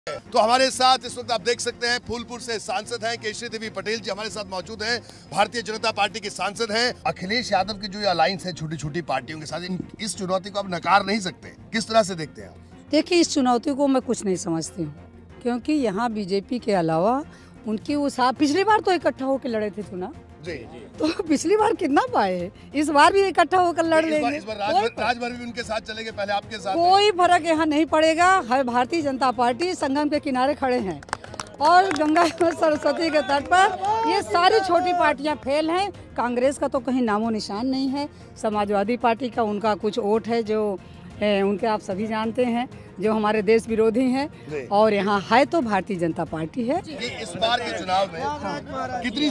तो हमारे साथ इस वक्त आप देख सकते हैं फूलपुर से सांसद हैं केशरी देवी पटेल जी हमारे साथ मौजूद हैं। भारतीय जनता पार्टी के सांसद हैं। अखिलेश यादव की जो ये अलायंस है छोटी छोटी पार्टियों के साथ, इस चुनौती को आप नकार नहीं सकते, किस तरह से देखते हैं आप? देखिए, इस चुनौती को मैं कुछ नहीं समझती हूँ, क्योंकि यहाँ बीजेपी के अलावा उनकी वो साहब पिछली बार तो इकट्ठा होकर लड़े थे चुनाव जी। तो पिछली बार कितना पाए, इस बार भी इकट्ठा होकर लड़ लेंगे। इस बार राजभर भी उनके साथ चलेंगे, पहले आपके साथ। कोई फर्क यहाँ नहीं पड़ेगा। हर भारतीय जनता पार्टी संगम के किनारे खड़े हैं और गंगा सरस्वती के तट पर ये सारी छोटी पार्टियां फेल हैं। कांग्रेस का तो कहीं नामो निशान नहीं है। समाजवादी पार्टी का उनका कुछ वोट है जो उनके आप सभी जानते हैं, जो हमारे देश विरोधी हैं। और यहाँ है तो भारतीय जनता पार्टी है। इस बार के चुनाव में कितनी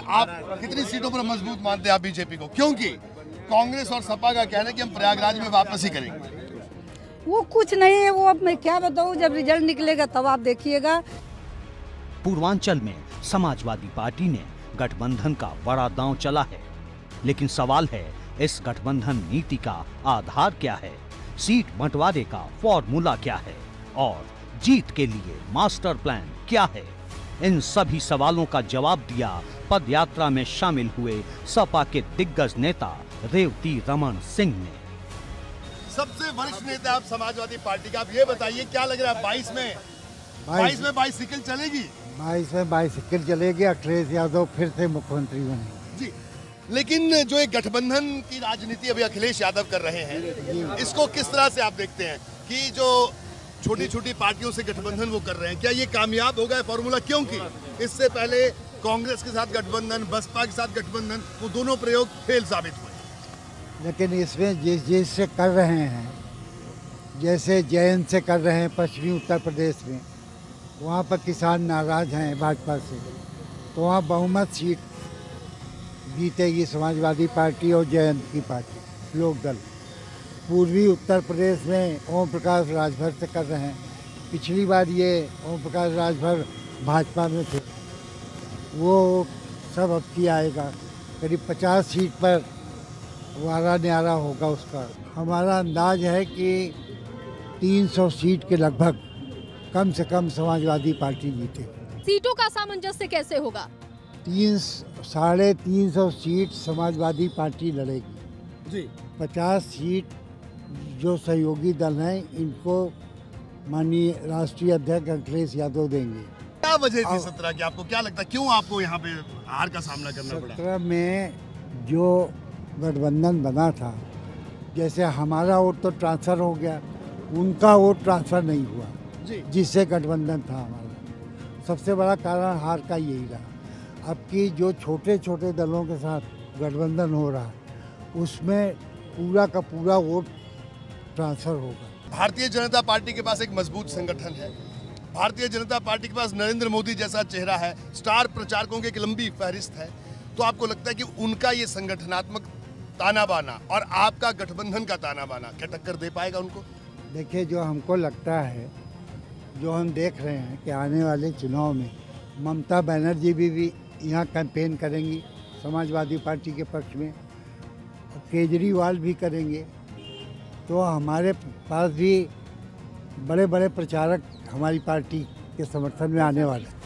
सीटों पर मजबूत मानते हैं आप बीजेपी को? क्योंकि कांग्रेस और सपा का कहना है कि हम प्रयागराज में वापस ही करेंगे। वो कुछ नहीं है, वो अब मैं क्या बताऊँ, जब रिजल्ट निकलेगा तब आप देखिएगा। पूर्वांचल में समाजवादी पार्टी ने गठबंधन का बड़ा दांव चला है, लेकिन सवाल है इस गठबंधन नीति का आधार क्या है, सीट बंटवारे का फॉर्मूला क्या है और जीत के लिए मास्टर प्लान क्या है? इन सभी सवालों का जवाब दिया पदयात्रा में शामिल हुए सपा के दिग्गज नेता रेवती रमन सिंह ने। सबसे वरिष्ठ नेता आप समाजवादी पार्टी का, आप ये बताइए क्या लग रहा है 22 में बाईसाइकिल चलेगी? 22 में बाईसाइकिल चलेगी। अखिलेश यादव फिर से मुख्यमंत्री बनेंगे जी। लेकिन जो एक गठबंधन की राजनीति अभी अखिलेश यादव कर रहे हैं, इसको किस तरह से आप देखते हैं कि जो छोटी छोटी पार्टियों से गठबंधन वो कर रहे हैं, क्या ये कामयाब होगा फॉर्मूला? क्योंकि इससे पहले कांग्रेस के साथ गठबंधन, बसपा के साथ गठबंधन, वो दोनों प्रयोग फेल साबित हुए। लेकिन इसमें जिस से कर रहे हैं, जैसे जैन से कर रहे हैं पश्चिमी उत्तर प्रदेश में, वहाँ पर किसान नाराज हैं भाजपा से, तो वहाँ बहुमत सीट जीतेगी समाजवादी पार्टी और जयंत की पार्टी लोकदल। पूर्वी उत्तर प्रदेश में ओम प्रकाश राजभर से कर रहे हैं। पिछली बार ये ओम प्रकाश राजभर भाजपा में थे, वो सब अब की आएगा। करीब 50 सीट पर वारा न्यारा होगा उसका। हमारा अंदाज है कि 300 सीट के लगभग कम से कम समाजवादी पार्टी जीतेगी। सीटों का सामंजस्य कैसे होगा? 350 सीट समाजवादी पार्टी लड़ेगी जी। 50 सीट जो सहयोगी दल हैं इनको माननीय राष्ट्रीय अध्यक्ष अखिलेश यादव देंगे। क्या वजह थी 17 की? आपको क्या लगता है क्यों आपको यहाँ पे हार का सामना करना पड़ा? 17 में जो गठबंधन बना था, जैसे हमारा वोट तो ट्रांसफर हो गया, उनका वोट ट्रांसफर नहीं हुआ जी, जिससे गठबंधन था हमारा। सबसे बड़ा कारण हार का यही रहा। अब की जो छोटे छोटे दलों के साथ गठबंधन हो रहा है, उसमें पूरा का पूरा वोट ट्रांसफर होगा। भारतीय जनता पार्टी के पास एक मजबूत संगठन है। भारतीय जनता पार्टी के पास नरेंद्र मोदी जैसा चेहरा है, स्टार प्रचारकों की एक लंबी फहरिस्त है। तो आपको लगता है कि उनका ये संगठनात्मक ताना बाना और आपका गठबंधन का ताना बाना क्या टक्कर दे पाएगा उनको? देखिए, जो हमको लगता है, जो हम देख रहे हैं कि आने वाले चुनाव में ममता बनर्जी भी यहाँ कैंपेन करेंगी समाजवादी पार्टी के पक्ष में, केजरीवाल भी करेंगे। तो हमारे पास भी बड़े बड़े प्रचारक हमारी पार्टी के समर्थन में आने वाले हैं।